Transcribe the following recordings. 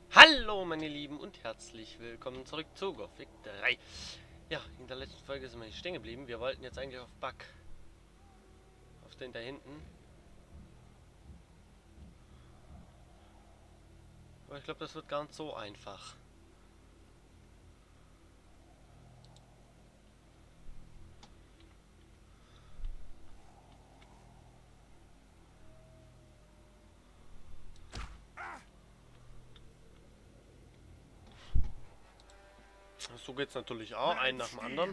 Hallo meine Lieben und herzlich willkommen zurück zu Gothic 3. Ja, in der letzten Folge sind wir hier stehen geblieben. Wir wollten jetzt eigentlich auf Bug. Auf den da hinten. Aber ich glaube, das wird gar nicht so einfach. So geht's natürlich auch, einen nach dem anderen.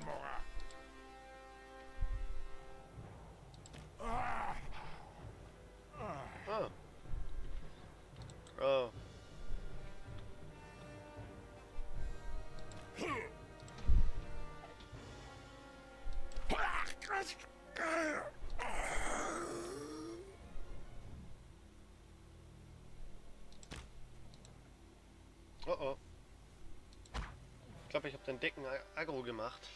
Ah. Oh. Oh oh. Ich glaube, ich habe den dicken Aggro gemacht.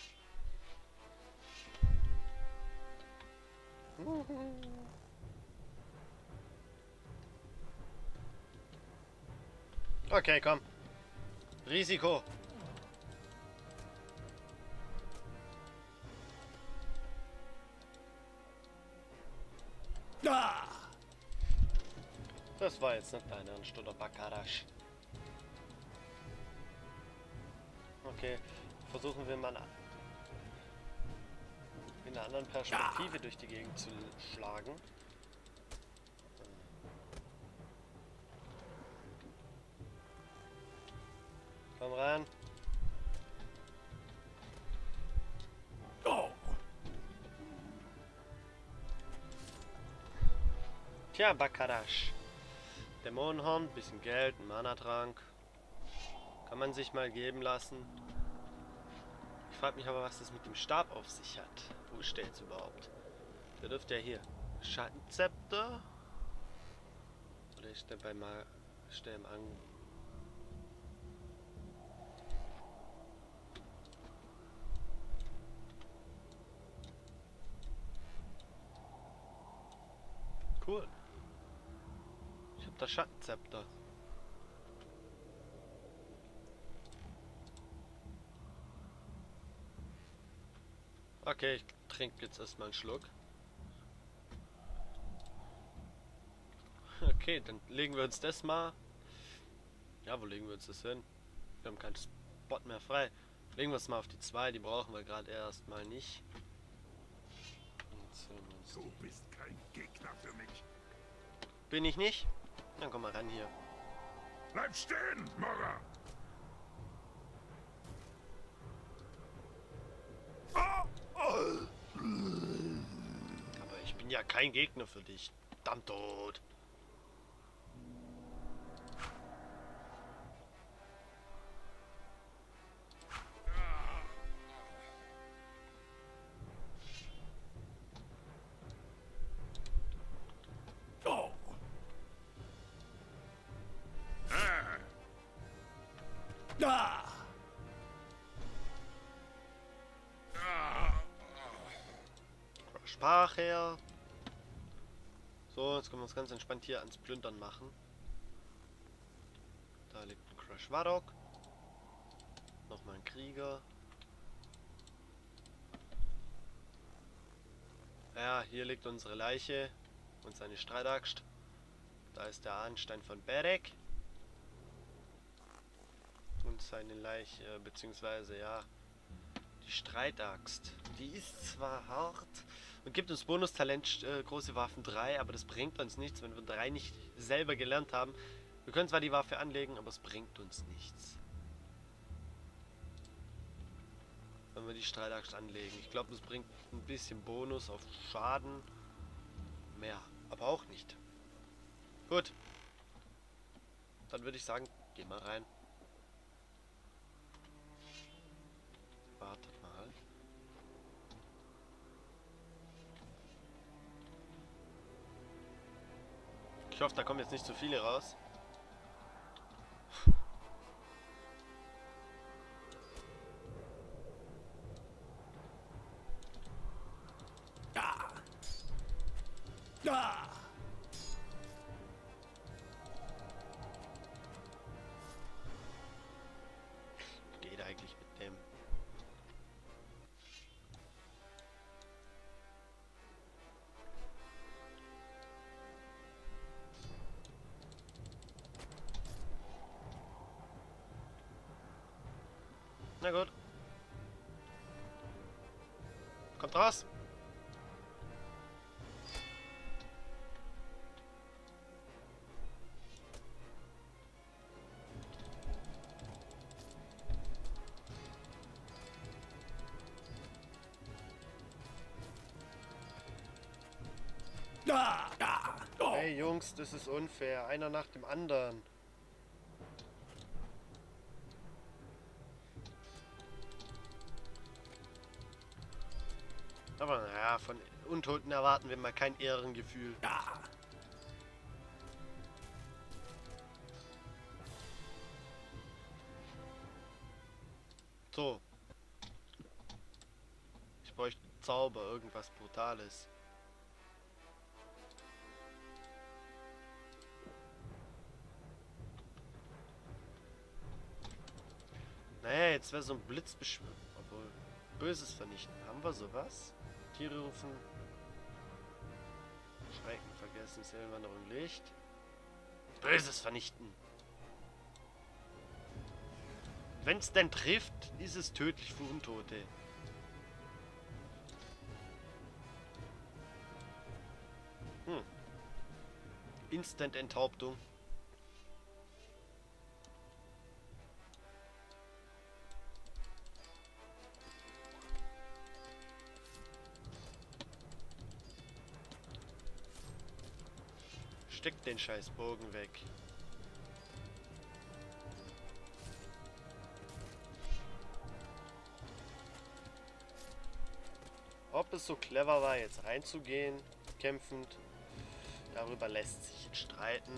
Okay, komm. Risiko. Das war jetzt nicht dein Ernst, oder Bakarasch. Okay, versuchen wir mal in einer anderen Perspektive durch die Gegend zu schlagen. Komm rein. Tja, Bakarasch. Dämonenhorn, bisschen Geld, ein Mana-Trank. Kann man sich mal geben lassen. Ich frage mich aber, was das mit dem Stab auf sich hat. Wo ist der jetzt überhaupt? Der dürfte ja hier. Schattenzepter? Oder ist der bei mal. Ist der im Ang. Cool. Ich hab das Schattenzepter. Okay, ich trinke jetzt erstmal einen Schluck. Okay, dann legen wir uns das mal. Ja, wo legen wir uns das hin? Wir haben keinen Spot mehr frei. Legen wir es mal auf die 2, die brauchen wir gerade erstmal nicht. Du bist kein Gegner für mich. Bin ich nicht? Dann komm mal ran hier. Bleib stehen, Mora! Aber ich bin ja kein Gegner für dich. Verdammt tot. Sprach her. So, jetzt können wir uns ganz entspannt hier ans Plündern machen. Da liegt ein Crash Warrock. Nochmal ein Krieger. Ja, hier liegt unsere Leiche und seine Streitaxt. Da ist der Ahnstein von Berek. Und seine Leiche, beziehungsweise ja, die Streitaxt. Die ist zwar hart und gibt uns Bonustalent große Waffen 3, aber das bringt uns nichts, wenn wir 3 nicht selber gelernt haben. Wir können zwar die Waffe anlegen, aber es bringt uns nichts. Wenn wir die Streitaxt anlegen. Ich glaube, das bringt ein bisschen Bonus auf Schaden. Mehr, aber auch nicht. Gut. Dann würde ich sagen, geh mal rein. Wartet mal. Ich hoffe, da kommen jetzt nicht zu viele raus. Na gut. Kommt raus. Hey Jungs, das ist unfair. Einer nach dem anderen. Aber naja, von Untoten erwarten wir mal kein Ehrengefühl. So. Ich bräuchte Zauber, irgendwas Brutales. Naja, jetzt wäre so ein Blitzbeschwören. Obwohl, Böses vernichten. Haben wir sowas? Tiere rufen. Schrecken vergessen. Seelenwanderung Licht. Böses vernichten. Wenn es denn trifft, ist es tödlich für Untote. Instant Enthauptung. Steck den scheiß Bogen weg. Ob es so clever war, jetzt reinzugehen, kämpfend, darüber lässt sich streiten.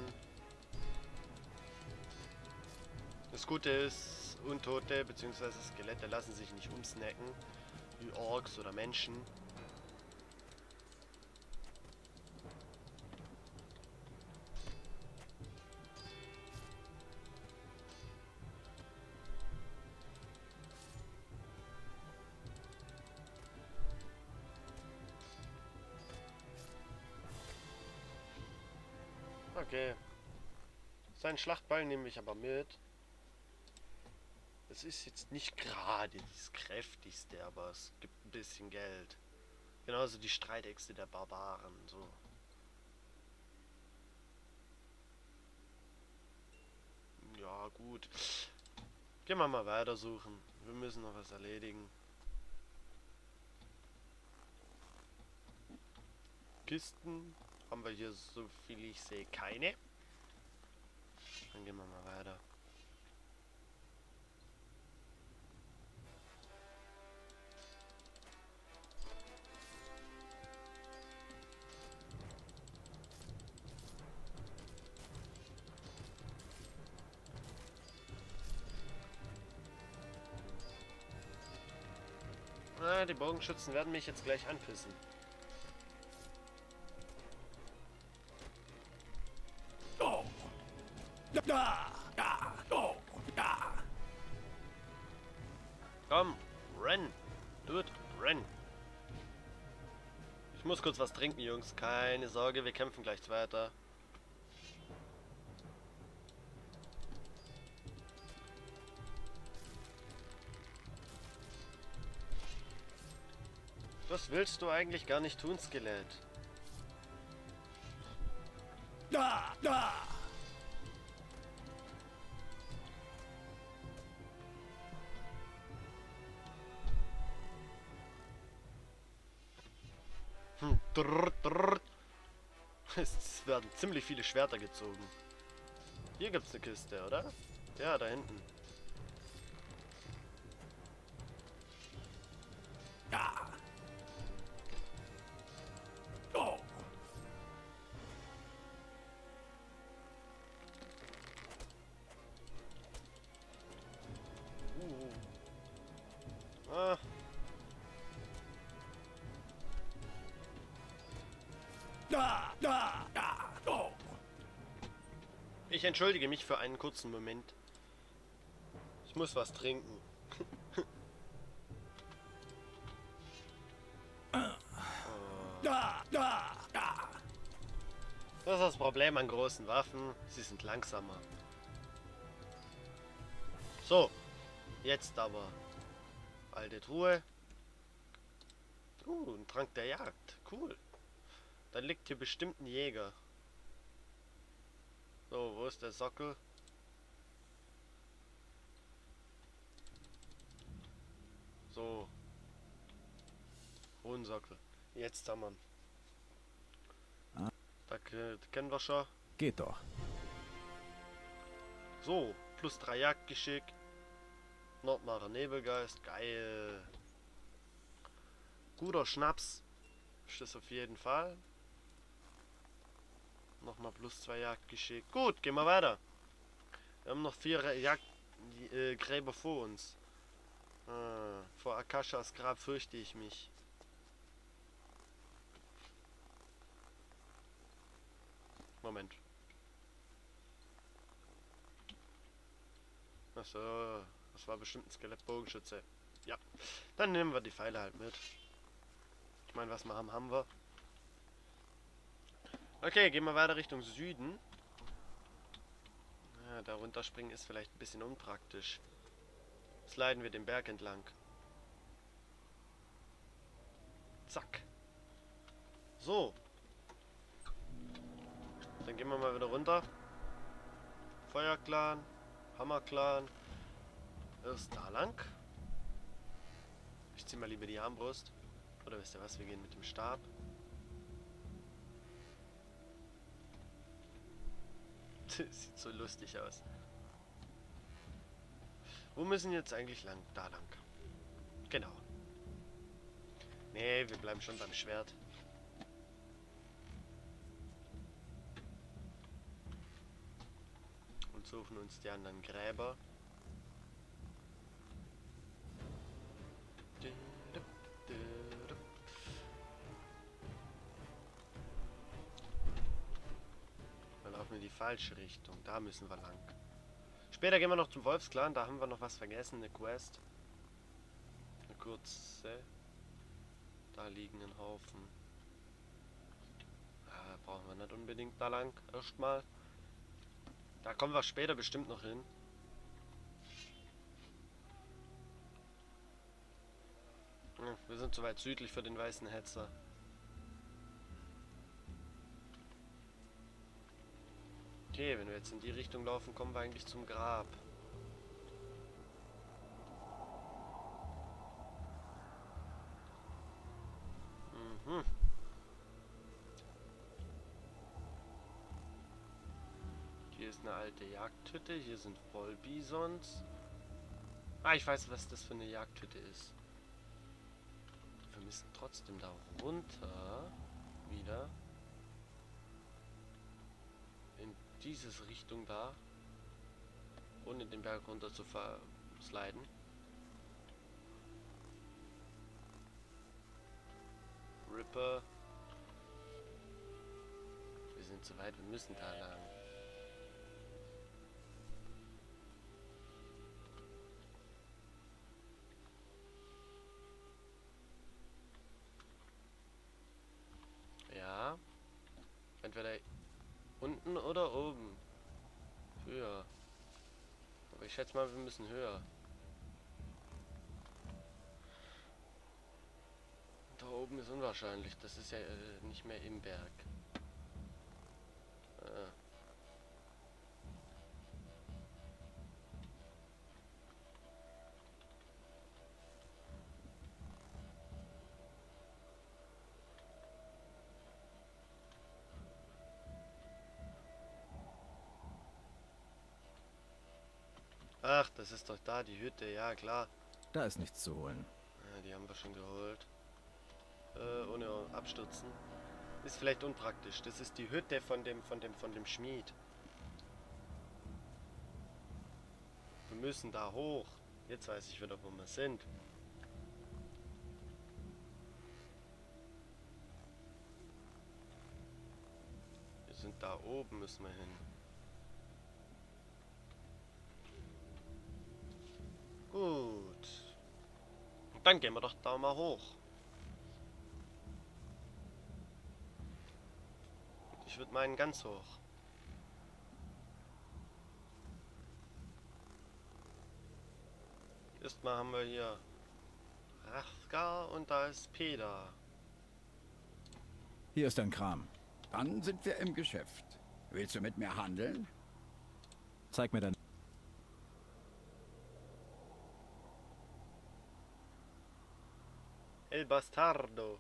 Das Gute ist, Untote bzw. Skelette lassen sich nicht umsnacken, wie Orks oder Menschen. Okay. Seinen Schlachtball nehme ich aber mit. Es ist jetzt nicht gerade das kräftigste, aber es gibt ein bisschen Geld. Genauso die Streitechse der Barbaren. So. Ja, gut. Gehen wir mal weiter suchen. Wir müssen noch was erledigen. Kisten haben wir hier, so viel ich sehe, keine. Dann gehen wir mal weiter. Ah, die Bogenschützen werden mich jetzt gleich anpissen. Komm, renn. Dude, renn. Ich muss kurz was trinken, Jungs. Keine Sorge, wir kämpfen gleich weiter. Das willst du eigentlich gar nicht tun, Skelett. Es werden ziemlich viele Schwerter gezogen. Hier gibt's eine Kiste, oder? Ja, da hinten. Ah. Ich entschuldige mich für einen kurzen Moment. Ich muss was trinken. Das ist das Problem an großen Waffen. Sie sind langsamer. So, jetzt aber. alte Truhe. Ein Trank der Jagd. Cool. Dann liegt hier bestimmt ein Jäger. So, wo ist der Sockel? So. Hohensockel. Jetzt haben wir ihn. Da kennen wir schon. Geht doch. So, plus 3 Jagdgeschick. Nordmacher Nebelgeist. Geil. Guter Schnaps. Ist das auf jeden Fall. Nochmal plus 2 Jagdgeschick. Gut, gehen wir weiter. Wir haben noch 4 Jagdgräber vor uns. Vor Akashas Grab fürchte ich mich. Moment. Achso, das war bestimmt ein Skelettbogenschütze. Ja, dann nehmen wir die Pfeile halt mit. Ich meine, was wir haben, haben wir. Okay, gehen wir weiter Richtung Süden. Ja, da runterspringen ist vielleicht ein bisschen unpraktisch. Sliden wir den Berg entlang. Zack. So. Dann gehen wir mal wieder runter. Feuerclan, Hammerclan. Erst da lang. Ich zieh mal lieber die Armbrust. Oder wisst ihr was, wir gehen mit dem Stab. Sieht so lustig aus. Wo müssen wir jetzt eigentlich lang? Da lang. Genau. Nee, wir bleiben schon beim Schwert. Und suchen uns die anderen Gräber. Wir laufen in die falsche Richtung. Da müssen wir lang. Später gehen wir noch zum Wolfsklan. Da haben wir noch was vergessen. Eine Quest. Eine kurze. Da liegen ein Haufen. Brauchen wir nicht unbedingt da lang. Erstmal. Da kommen wir später bestimmt noch hin. Wir sind zu weit südlich für den weißen Hetzer. Okay, wenn wir jetzt in die Richtung laufen, kommen wir eigentlich zum Grab. Mhm. Hier ist eine alte Jagdhütte, hier sind Wollbisons. Ah, ich weiß, was das für eine Jagdhütte ist. Wir müssen trotzdem da runter. Wieder. In diese Richtung da. Ohne den Berg runter zu sliden. Ripper. Wir sind zu weit, wir müssen da lang. Ja. Entweder unten oder oben. Höher. Aber ich schätze mal, wir müssen höher. Da oben ist unwahrscheinlich. Das ist ja nicht mehr im Berg. Ach, das ist doch da, die Hütte. Ja, klar. Da ist nichts zu holen. Ja, die haben wir schon geholt. Ohne abstürzen. Ist vielleicht unpraktisch. Das ist die Hütte von dem Schmied. Wir müssen da hoch. Jetzt weiß ich wieder, wo wir sind. Wir sind da oben, müssen wir hin. Gut. Und dann gehen wir doch da mal hoch. Ich würde meinen ganz hoch. Erstmal haben wir hier Rachgar und da ist Peter. Hier ist dein Kram. Dann sind wir im Geschäft. Willst du mit mir handeln? Zeig mir dein... El Bastardo.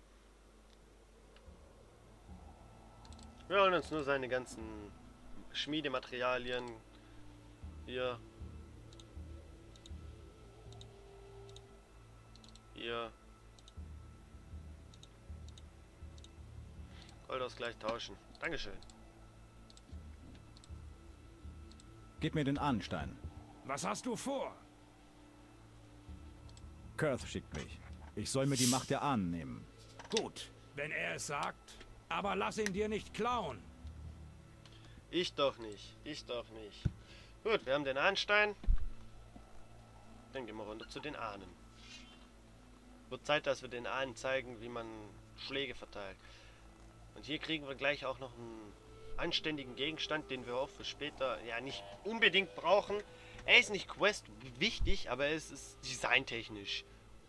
Wir holen uns nur seine ganzen Schmiedematerialien. Hier. Hier. Goldausgleich tauschen. Dankeschön. Gib mir den Ahnenstein. Was hast du vor? Kurth schickt mich. Ich soll mir die Macht der Ahnen nehmen. Gut, wenn er es sagt. Aber lass ihn dir nicht klauen. Ich doch nicht. Ich doch nicht. Gut, wir haben den Ahnenstein. Dann gehen wir runter zu den Ahnen. Wird Zeit, dass wir den Ahnen zeigen, wie man Schläge verteilt. Und hier kriegen wir gleich auch noch einen anständigen Gegenstand, den wir auch für später ja nicht unbedingt brauchen. Er ist nicht Quest wichtig, aber es ist designtechnisch.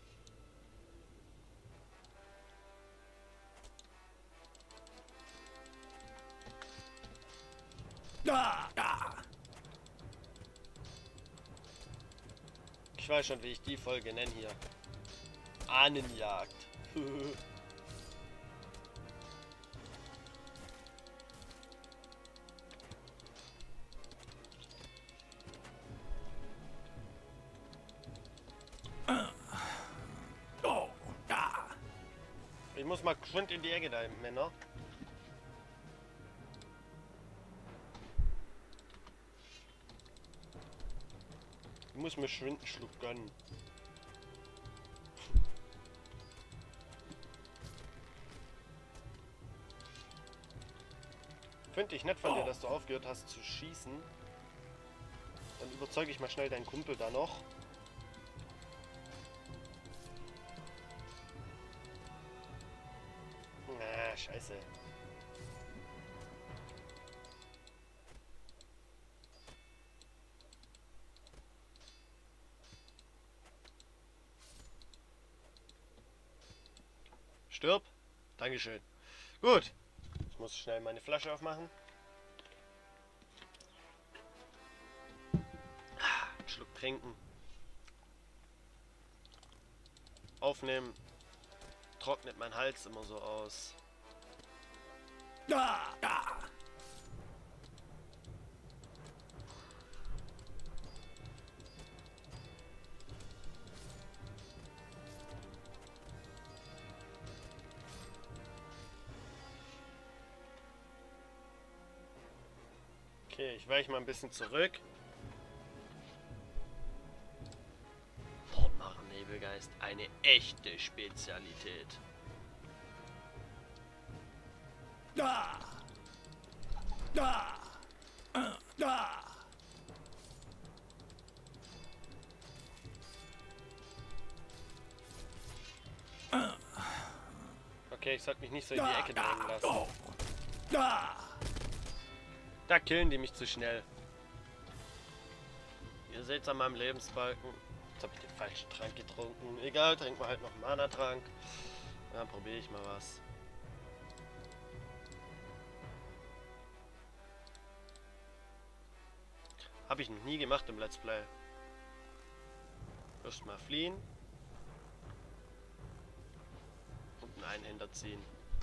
Ich weiß schon, wie ich die Folge nenne hier. Ahnenjagd. Ich muss mal geschwind in die Ecke da, Männer. Ich muss mir geschwind einen Schluck gönnen. Finde ich nett von dir, dass du aufgehört hast zu schießen. Dann überzeuge ich mal schnell deinen Kumpel da noch. Ah, scheiße. Stirb. Dankeschön. Gut. Ich muss schnell meine Flasche aufmachen. Einen Schluck trinken. Aufnehmen. Trocknet mein Hals immer so aus. Okay, ich weiche mal ein bisschen zurück. Portmacher Nebelgeist, eine echte Spezialität. Okay, ich sollte mich nicht so in die Ecke drängen lassen. Da killen die mich zu schnell. Ihr seht es an meinem Lebensbalken. Jetzt habe ich den falschen Trank getrunken. Egal, trinken wir halt noch einen Mana-Trank. Dann probiere ich mal was. Habe ich noch nie gemacht im Let's Play. Erst mal fliehen. Und einen Einhänder ziehen.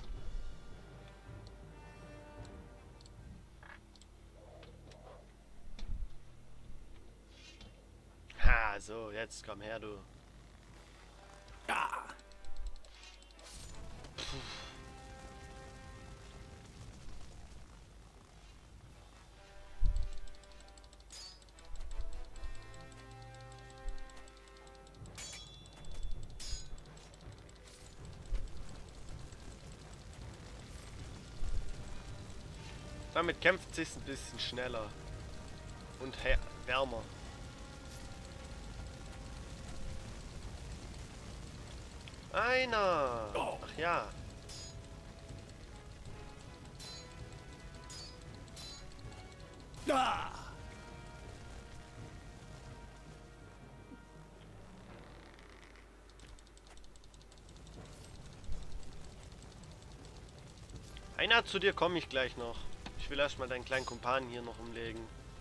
Ha, so, jetzt komm her, du. Damit kämpft es sich ein bisschen schneller und wärmer. Einer! Ach ja. Einer, zu dir komme ich gleich noch. Ich will erstmal deinen kleinen Kumpanen hier noch umlegen.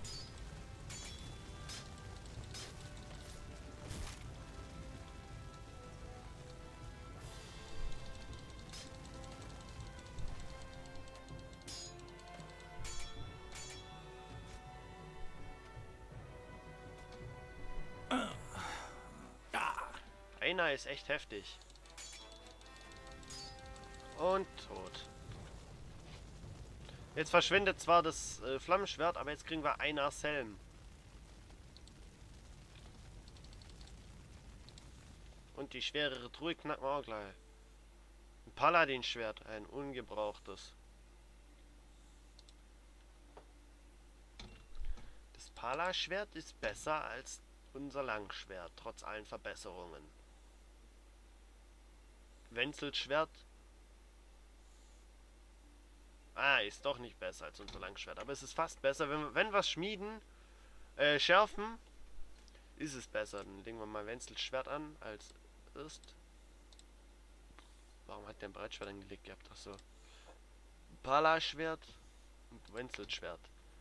Einer ist echt heftig. Und tot. Jetzt verschwindet zwar das Flammenschwert, aber jetzt kriegen wir Einars Helm. Und die schwerere Truhe knacken wir auch gleich. Ein Paladin-Schwert, ein ungebrauchtes. Das Pala-Schwert ist besser als unser Langschwert, trotz allen Verbesserungen. Wenzels Schwert. Ist doch nicht besser als unser Langschwert. Aber es ist fast besser. Wenn wir es schmieden, schärfen, ist es besser. Dann legen wir mal Wenzels Schwert an als erst. Warum hat der ein Breitschwert angelegt gehabt? Achso. Pala-Schwert und Wenzels Schwert.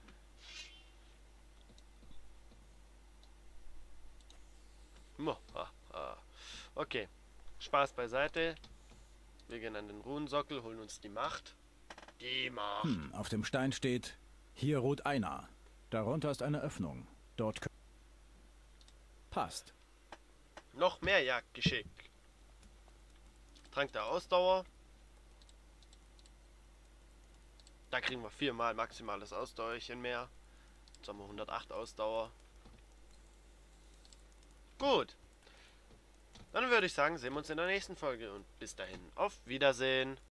Okay. Spaß beiseite. Wir gehen an den Runensockel, holen uns die Macht. Die Macht. Auf dem Stein steht, hier ruht Einar. Darunter ist eine Öffnung. Dort passt. Noch mehr Jagdgeschick. Trank der Ausdauer. Da kriegen wir 4-mal maximales Ausdauerchen mehr. Jetzt haben wir 108 Ausdauer. Gut. Dann würde ich sagen, sehen wir uns in der nächsten Folge und bis dahin auf Wiedersehen.